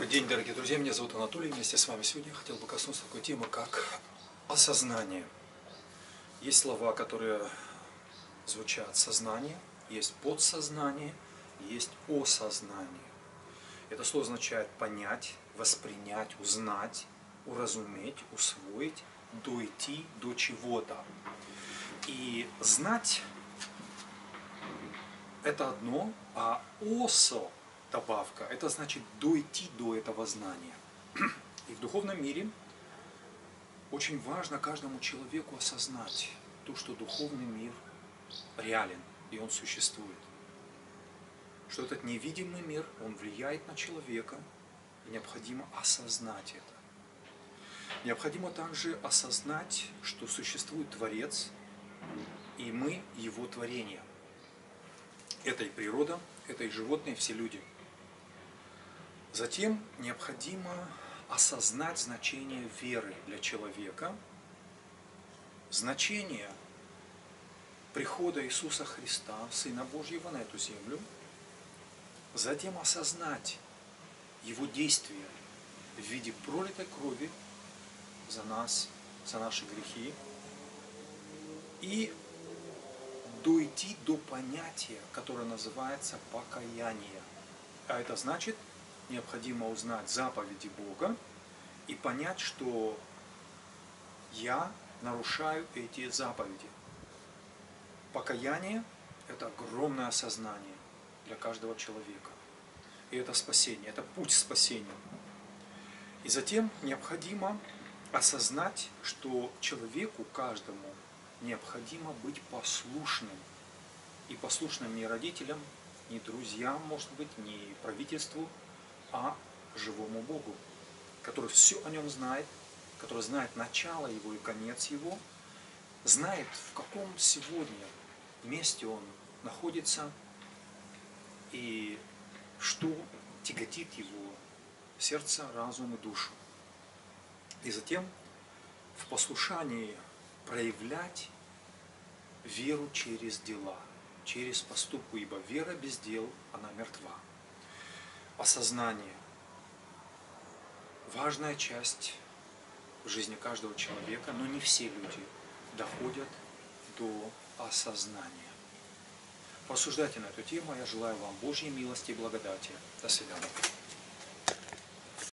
Добрый день, дорогие друзья, меня зовут Анатолий, вместе с вами сегодня я хотел бы коснуться такой темы, как осознание. Есть слова, которые звучат сознание, есть подсознание, есть осознание. Это слово означает понять, воспринять, узнать, уразуметь, усвоить, дойти до чего-то. И знать это одно, а осо добавка, это значит дойти до этого знания. И в духовном мире очень важно каждому человеку осознать то, что духовный мир реален, и он существует. Что этот невидимый мир, он влияет на человека, и необходимо осознать это. Необходимо также осознать, что существует Творец, и мы его творение. Это и природа, это и животные, все люди. Затем необходимо осознать значение веры для человека, значение прихода Иисуса Христа, Сына Божьего, на эту землю, затем осознать Его действия в виде пролитой крови за нас, за наши грехи, и дойти до понятия, которое называется покаяние. А это значит, необходимо узнать заповеди Бога и понять, что я нарушаю эти заповеди. Покаяние – это огромное осознание для каждого человека. И это спасение, это путь к спасению. И затем необходимо осознать, что человеку, каждому, необходимо быть послушным. И послушным не родителям, не друзьям, может быть, не правительству, а живому Богу, который все о нем знает, который знает начало его и конец его, знает, в каком сегодня месте он находится и что тяготит его сердце, разум и душу. И затем в послушании проявлять веру через дела, через поступку, ибо вера без дел, она мертва. Осознание – важная часть в жизни каждого человека, но не все люди доходят до осознания. Порассуждайте на эту тему. Я желаю вам Божьей милости и благодати. До свидания.